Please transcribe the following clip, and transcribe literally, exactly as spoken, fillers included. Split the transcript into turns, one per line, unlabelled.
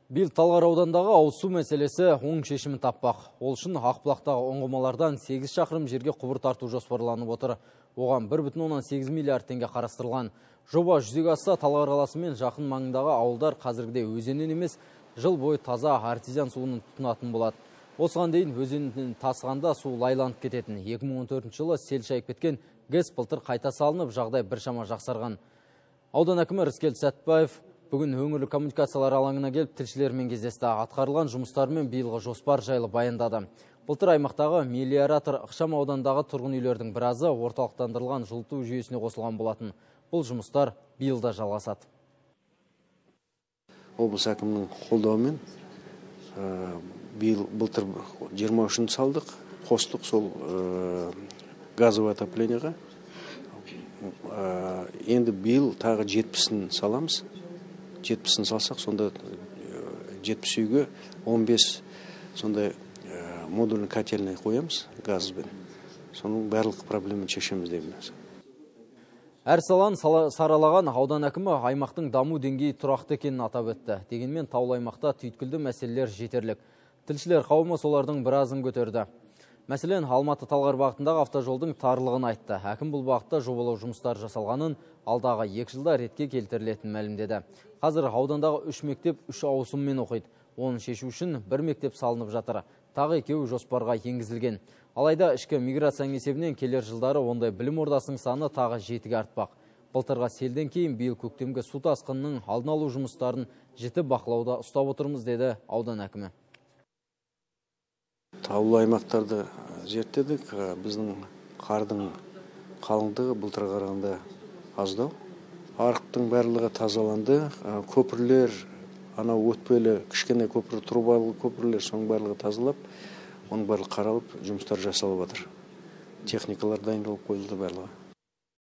Биыл Талғар аудандағы ауыз су мәселесі оң шешімін таппақ. Ол үшін Ақбұлақтағы ұңғымалардан сегіз шақырым жерге құбыр тарту жоспарланып отыр. Оған бір бүтін оннан сегіз миллиард теңге қарастырылған. Жоба жүзеге асса, Талғар қаласы мен жақын маңындағы ауылдар қазіргідей өзеннен емес, жыл бойы таза артезиан суының тұтынатын болады. Осыған дейін өзеннен тасығанда су лайланып кететін. екі мың он төртінші жылы сел шайып кеткен ГЭС былтыр қайта салынып, жағдай біршама жақсарған. Аудан әкімі Рыскелді Сәтбаев бүгін өңірлік коммуникациялар алаңына келіп тілшілермен кездесті. Атқарылған жұмыстар мен биылғы жоспар жайлы баяндады. Былтыр аймақтағы мелиоратор ықшам аудандағы тұрғын үйлердің біразы орталықтандырылған жылыту жүйесіне қосылған болатын. Бұл жұмыстар биылда жалғасады.
Облыс әкімінің қолдауымен биыл былтыр жиырма үшін салдық, қостық сол газовое отопленияға. Енді биыл тағы жетпісін саламыз. жетпісін салсақ, сонда жетпіс үйге он бес сондай модульный котельный қоямыз газбен. Соның барлық проблеманы шешеміз деп ойлаймыз.
Әр саланы саралаған аудан әкімі аймақтың даму деңгейі тұрақты екенін атап өтті. Дегенмен таулы аймақта түйткілді мәселелер жетерлік. Тілшілер қауымы солардың біразын көтерді. Мәселен, Алматы-Талғар бағытындағы автожолдың тарлығын айтты. Әкім бұл бағытта жобалау жұмыстар жасалғанын, алдағы екі жылда ретке келтірілетін мәлімдеді. Қазір аудандағы үш мектеп үш ауысыммен оқиды. Оны шешу үшін бір мектеп салынып жатыр. Тағы екеуі жоспарға енгізілген. Алайда ішкі миграцияның есебінен келер жылдары ондай білім ордасының саны тағы жетіге артпақ. Былтырғы селден кейін биыл көктемгі су тасқынының алдын алу жұмыстарын жіті бақылауда ұстап отырмыз, деді аудан әкімі.
Таулы аймақтарды зерттедік. Біздің қардың қалыңдығы былтырға қарағанда аздау. Арықтың барлығы тазаланды. Көпірлер, анау өтпелі кішкене көпір, трубалы көпірлер, соның барлығы тазалап, оның барлығы қаралып, жұмыстар жасалып жатыр. Техникалар дайындалып қойылды барлығы.